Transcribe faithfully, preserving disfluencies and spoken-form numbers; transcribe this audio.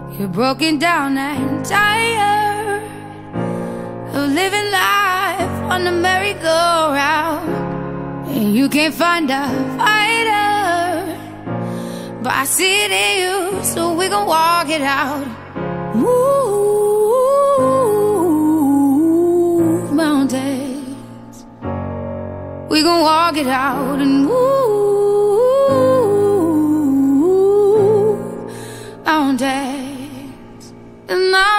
You're broken down and tired of living life on the merry-go-round, and you can't find a fighter, but I see it in you, so we gon' walk it out. Move mountains, we gon' walk it out and move mountains. And I